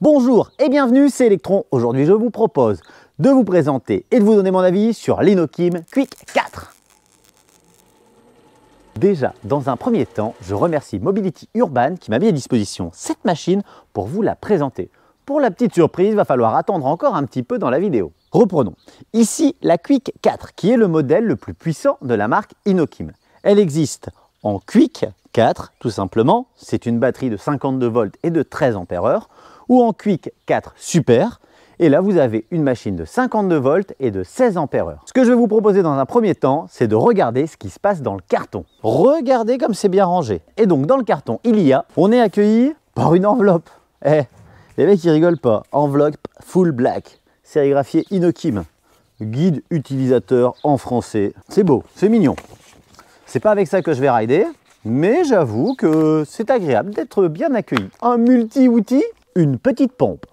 Bonjour et bienvenue, c'est Electron. Aujourd'hui, je vous propose de vous présenter et de vous donner mon avis sur l'Inokim Quick 4. Déjà, dans un premier temps, je remercie Mobility Urban qui m'a mis à disposition cette machine pour vous la présenter. Pour la petite surprise, il va falloir attendre encore un petit peu dans la vidéo. Reprenons. Ici, la Quick 4 qui est le modèle le plus puissant de la marque Inokim. Elle existe en Quick 4, tout simplement. C'est une batterie de 52 volts et de 13 ampères-heure. Ou en Quick 4 Super. Et là, vous avez une machine de 52 volts et de 16 ampères-heure. Ce que je vais vous proposer dans un premier temps, c'est de regarder ce qui se passe dans le carton. Regardez comme c'est bien rangé. Et donc, dans le carton, on est accueilli par une enveloppe. Les mecs, ils rigolent pas. Enveloppe full black, sérigraphié Inokim. Guide utilisateur en français. C'est beau, c'est mignon. C'est pas avec ça que je vais rider, mais j'avoue que c'est agréable d'être bien accueilli. Un multi-outil, une petite pompe.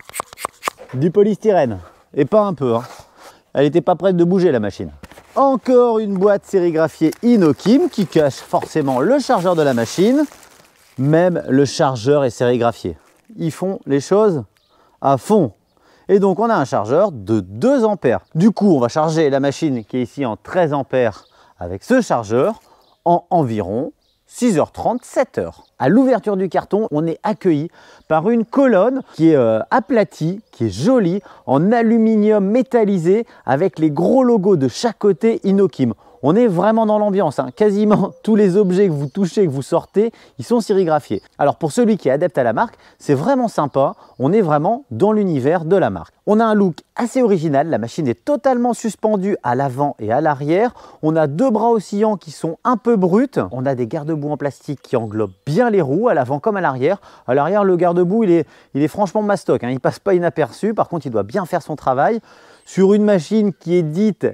Du polystyrène, et pas un peu, hein. Elle n'était pas prête de bouger la machine. Encore une boîte sérigraphiée Inokim qui cache forcément le chargeur de la machine. Même le chargeur est sérigraphié. Ils font les choses à fond. Et donc on a un chargeur de 2 ampères. Du coup, on va charger la machine qui est ici en 13 ampères avec ce chargeur en environ 6h30, 7h. À l'ouverture du carton, on est accueilli par une colonne qui est aplatie, qui est jolie, en aluminium métallisé avec les gros logos de chaque côté Inokim. On est vraiment dans l'ambiance, hein. Quasiment tous les objets que vous touchez, que vous sortez, ils sont sérigraphiés. Alors pour celui qui est adepte à la marque, c'est vraiment sympa, on est vraiment dans l'univers de la marque. On a un look assez original, la machine est totalement suspendue à l'avant et à l'arrière. On a 2 bras oscillants qui sont un peu bruts. On a des garde-boue en plastique qui englobent bien les roues, à l'avant comme à l'arrière. À l'arrière, le garde-boue, il est franchement mastoc, hein. Il ne passe pas inaperçu, par contre, il doit bien faire son travail. Sur une machine qui est dite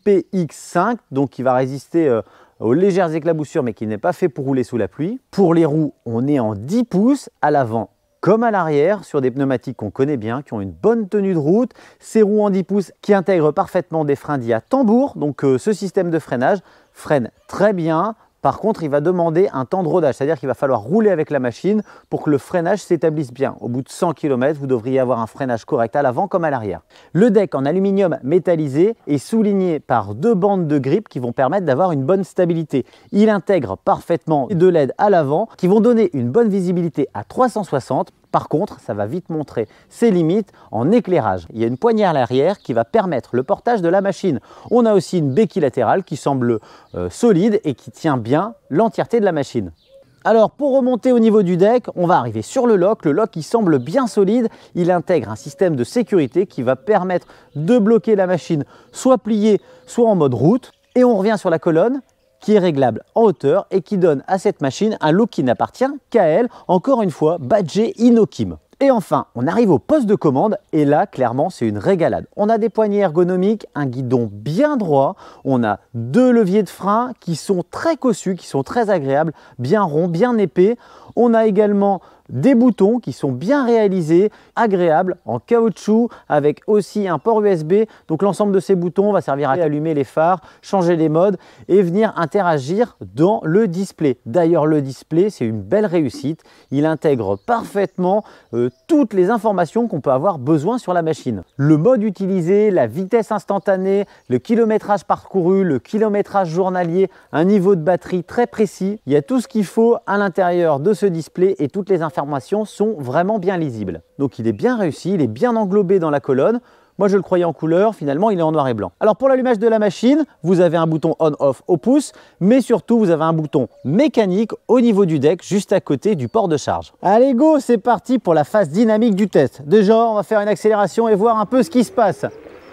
IPX5, donc qui va résister aux légères éclaboussures, mais qui n'est pas fait pour rouler sous la pluie. Pour les roues, on est en 10 pouces à l'avant comme à l'arrière, sur des pneumatiques qu'on connaît bien, qui ont une bonne tenue de route. Ces roues en 10 pouces qui intègrent parfaitement des freins dits à tambour, donc ce système de freinage freine très bien. Par contre, il va demander un temps de rodage, c'est-à-dire qu'il va falloir rouler avec la machine pour que le freinage s'établisse bien. Au bout de 100 km, vous devriez avoir un freinage correct à l'avant comme à l'arrière. Le deck en aluminium métallisé est souligné par 2 bandes de grippe qui vont permettre d'avoir une bonne stabilité. Il intègre parfaitement 2 LED à l'avant qui vont donner une bonne visibilité à 360. Par contre, ça va vite montrer ses limites en éclairage. Il y a une poignée à l'arrière qui va permettre le portage de la machine. On a aussi une béquille latérale qui semble solide et qui tient bien l'entièreté de la machine. Alors pour remonter au niveau du deck, on va arriver sur le lock. Le lock il semble bien solide. Il intègre un système de sécurité qui va permettre de bloquer la machine soit pliée, soit en mode route. Et on revient sur la colonne qui est réglable en hauteur et qui donne à cette machine un look qui n'appartient qu'à elle, encore une fois badgé Inokim. Et enfin, on arrive au poste de commande et là, clairement, c'est une régalade. On a des poignées ergonomiques, un guidon bien droit, on a 2 leviers de frein qui sont très cossus, qui sont très agréables, bien ronds, bien épais. On a également des boutons qui sont bien réalisés, agréables, en caoutchouc, avec aussi un port USB. Donc l'ensemble de ces boutons va servir à allumer les phares, changer les modes et venir interagir dans le display. D'ailleurs, le display, c'est une belle réussite. Il intègre parfaitement toutes les informations qu'on peut avoir besoin sur la machine. Le mode utilisé, la vitesse instantanée, le kilométrage parcouru, le kilométrage journalier, un niveau de batterie très précis. Il y a tout ce qu'il faut à l'intérieur de ce display et toutes les informations sont vraiment bien lisibles. Donc il est bien réussi, il est bien englobé dans la colonne. Moi je le croyais en couleur, finalement il est en noir et blanc. Alors pour l'allumage de la machine, vous avez un bouton on-off au pouce, mais surtout vous avez un bouton mécanique au niveau du deck, juste à côté du port de charge. Allez go, c'est parti pour la phase dynamique du test. Déjà on va faire une accélération et voir un peu ce qui se passe.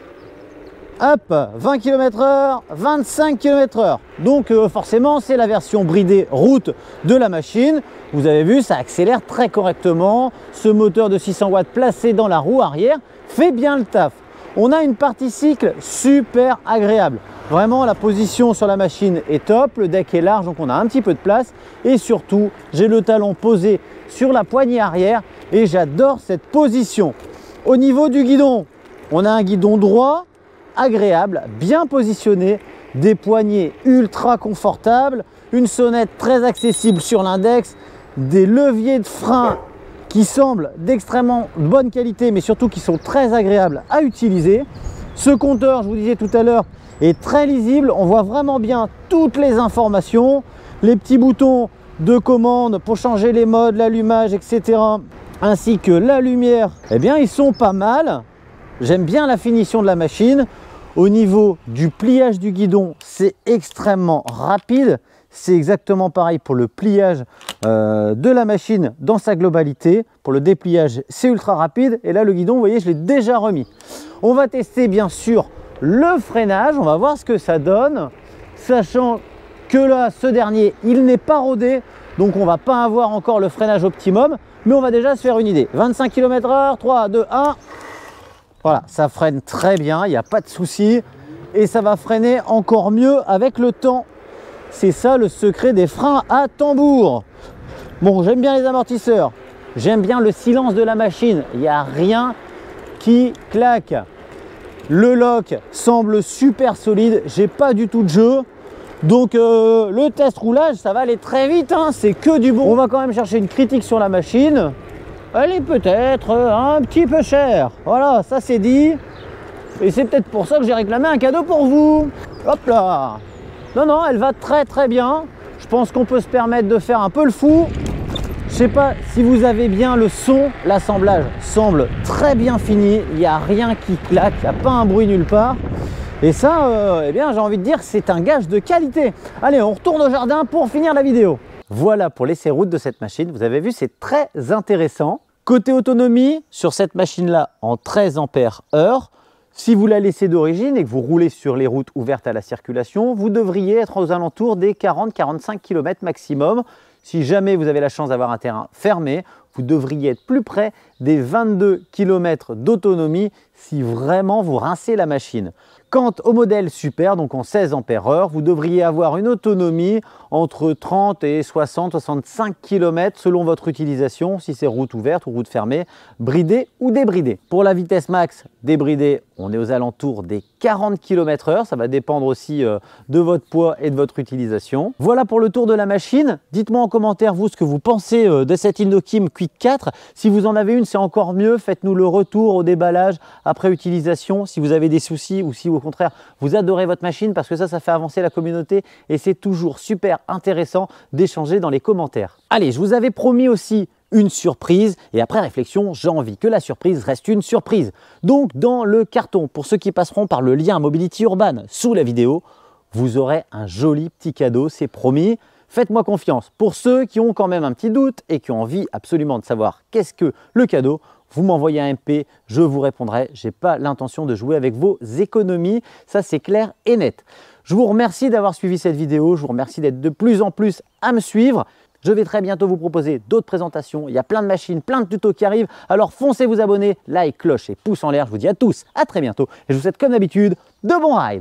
Hop, 20 km/h, 25 km/h. Donc forcément, c'est la version bridée route de la machine. Vous avez vu, ça accélère très correctement. Ce moteur de 600 watts placé dans la roue arrière fait bien le taf. On a une partie cycle super agréable. Vraiment, la position sur la machine est top. Le deck est large, donc on a un petit peu de place. Et surtout, j'ai le talon posé sur la poignée arrière et j'adore cette position. Au niveau du guidon, on a un guidon droit, agréable, bien positionné, des poignées ultra confortables, une sonnette très accessible sur l'index, des leviers de frein qui semblent d'extrêmement bonne qualité, mais surtout qui sont très agréables à utiliser. Ce compteur, je vous disais tout à l'heure, est très lisible. On voit vraiment bien toutes les informations, les petits boutons de commande pour changer les modes, l'allumage, etc. ainsi que la lumière, eh bien ils sont pas mal. J'aime bien la finition de la machine. Au niveau du pliage du guidon, c'est extrêmement rapide. C'est exactement pareil pour le pliage de la machine dans sa globalité. Pour le dépliage, c'est ultra rapide. Et là, le guidon, vous voyez, je l'ai déjà remis. On va tester bien sûr le freinage. On va voir ce que ça donne. Sachant que là, ce dernier, il n'est pas rodé. Donc, on ne va pas avoir encore le freinage optimum. Mais on va déjà se faire une idée. 25 km/h, 3, 2, 1. Voilà, ça freine très bien, il n'y a pas de souci. Et ça va freiner encore mieux avec le temps. C'est ça le secret des freins à tambour. Bon, j'aime bien les amortisseurs. J'aime bien le silence de la machine. Il n'y a rien qui claque. Le lock semble super solide. J'ai pas du tout de jeu. Donc le test roulage, ça va aller très vite. Hein. C'est que du bon. On va quand même chercher une critique sur la machine. Elle est peut-être un petit peu chère. Voilà, ça c'est dit. Et c'est peut-être pour ça que j'ai réclamé un cadeau pour vous. Hop là. Non, non, elle va très très bien. Je pense qu'on peut se permettre de faire un peu le fou. Je sais pas si vous avez bien le son. L'assemblage semble très bien fini. Il n'y a rien qui claque. Il n'y a pas un bruit nulle part. Et ça, eh bien, j'ai envie de dire, c'est un gage de qualité. Allez, on retourne au jardin pour finir la vidéo. Voilà pour l'essai route de cette machine. Vous avez vu, c'est très intéressant. Côté autonomie, sur cette machine-là, en 13 ampères-heure, si vous la laissez d'origine et que vous roulez sur les routes ouvertes à la circulation, vous devriez être aux alentours des 40-45 km maximum. Si jamais vous avez la chance d'avoir un terrain fermé, vous devriez être plus près des 22 km d'autonomie si vraiment vous rincez la machine. Quant au modèle Super, donc en 16 ampères-heure, vous devriez avoir une autonomie entre 30 et 60-65 km selon votre utilisation, si c'est route ouverte ou route fermée, bridée ou débridée. Pour la vitesse max débridée, on est aux alentours des 40 km/h. Ça va dépendre aussi de votre poids et de votre utilisation. Voilà pour le tour de la machine. Dites-moi en commentaire, vous, ce que vous pensez de cette Indokim Quick 4. Si vous en avez une, c'est encore mieux. Faites-nous le retour au déballage après utilisation. Si vous avez des soucis ou si au contraire, vous adorez votre machine, parce que ça fait avancer la communauté et c'est toujours super intéressant d'échanger dans les commentaires. Allez, je vous avais promis aussi une surprise et après réflexion, j'ai envie que la surprise reste une surprise. Donc dans le carton, pour ceux qui passeront par le lien Mobility Urban sous la vidéo, vous aurez un joli petit cadeau, c'est promis. Faites-moi confiance. Pour ceux qui ont quand même un petit doute et qui ont envie absolument de savoir qu'est-ce que le cadeau, vous m'envoyez un MP, je vous répondrai. Je n'ai pas l'intention de jouer avec vos économies, ça c'est clair et net. Je vous remercie d'avoir suivi cette vidéo, je vous remercie d'être de plus en plus à me suivre. Je vais très bientôt vous proposer d'autres présentations. Il y a plein de machines, plein de tutos qui arrivent. Alors foncez vous abonner, like, cloche et pouce en l'air. Je vous dis à tous, à très bientôt. Et je vous souhaite comme d'habitude de bons rides.